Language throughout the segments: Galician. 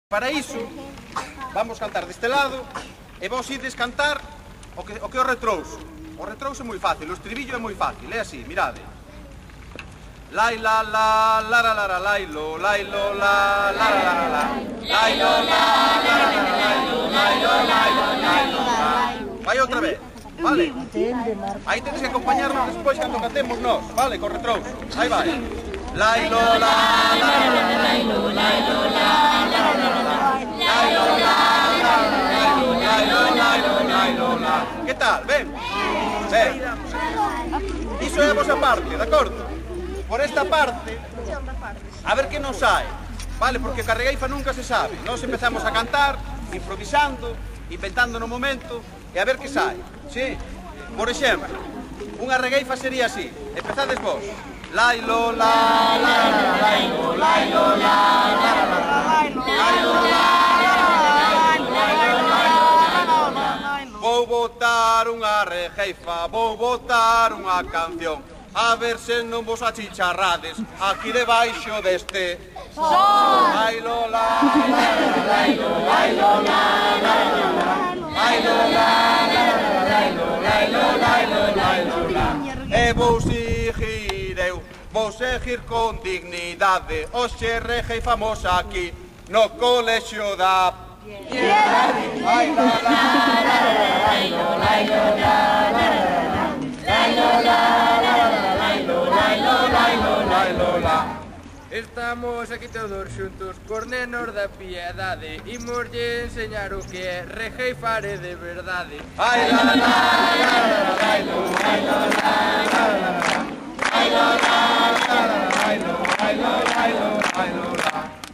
Para iso, vamos cantar deste lado e vos ides cantar o que o retrouso. O retrouso é moi fácil, o estribillo é moi fácil, é así, mirade. Lai la la la la la la lo lai lo la la la la la lai lo la la la la lai lo la lo. Vai outra vez, vale? Aí tedes que acompañarnos despois cando cantemos nós, vale, co retrouso. Aí vai. Lai lo la la la lai lo la la la. Que tal? Ben? Ben. Iso é a vosa parte, de acordo? Por esta parte, a ver que non sae. Vale, porque a regueifa nunca se sabe. Nós empezamos a cantar, improvisando, inventando no momento, e a ver que sae. Sí? Por exemplo, unha regueifa sería así. Empezades vos. Lai lo la la la lai lo la la lai lo la. Vou botar unha regueifa, vou botar unha canción, a ver se non vos achicharrades aquí debaixo deste sol. Lai lo la lai lo lai lo la lai lo la lai lo lai lo lai lo lai lo la. E vou seguir eu, vou seguir con dignidade. Hoxe regueifamos aquí no colexio da Piedade. Ai la la lai lo lai lo la lai lo la lai lo lai lo lai lo lai lo la. Estamos aquí todos xuntos cos nenos da Piedade. Imoslle enseñar o que é regueifare de verdade. Ai la la lai lo lai lo la lai lo la lai lo lai lo lai lo lai lo la.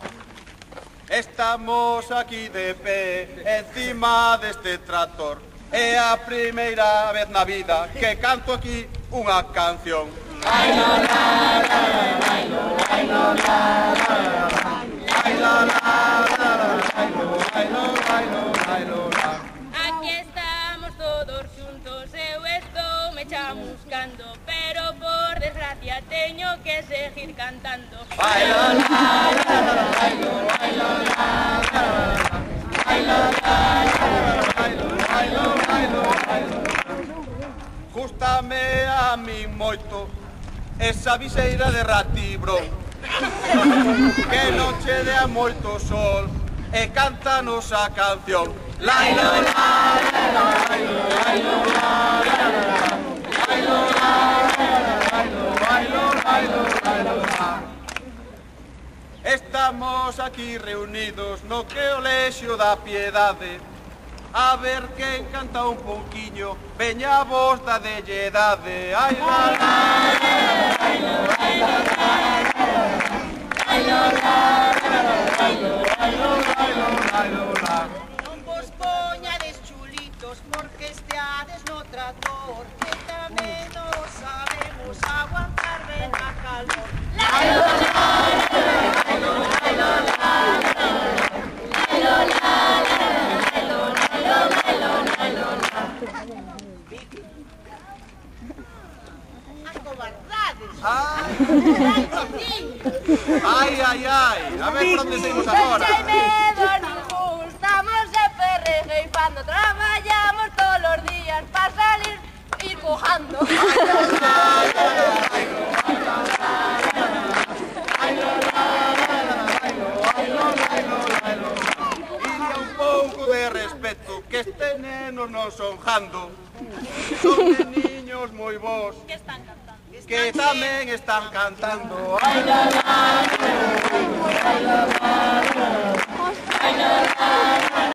Estamos aquí de pé, encima deste tractor. É a primeira vez na vida que canto aquí unha canción. Lai lo la lai lo lai lo la lai lo la lai lo lai lo lai lo lai lo la. Aquí estamos todos xuntos, eu estou me chamuscando, pero por desgracia teño que seguir cantando. Lai lo la lai lo lai lo la lai lo la lai lo lai lo lai lo lai lo. Gústame a mi moito esa viseira de ratibrón, que noche de a moito sol e cántanos a canción. Lai lo la lai lo lai lo la lai lo la lai lo lai lo lai lo lai lo la. Estamos aquí reunidos no colexio da Piedade, a ver quen canta un pouquiño, veña a voz da delledade. Ai la la ai lo ai la la ai lo la ai lo ai lo ai lo ai lo la. Non vos poñades chulitos porque esteades no tractor, que tamén non sabemos aguantar ben a calor. Lai lo la lai lo lai lo la lai lo la lai lo lai lo lai lo lai lo la. As cobardades. Ai, ai, ai, a ver por onde seguimos agora. Non hai medo ningún, estamos sempre regueifando, traballamos todos os días para salir ir cojando. Diría un pouco de respeto, que este nenos non son jando. Son de niños moi bons, Que están cantando. que tamén están cantando. Ai la la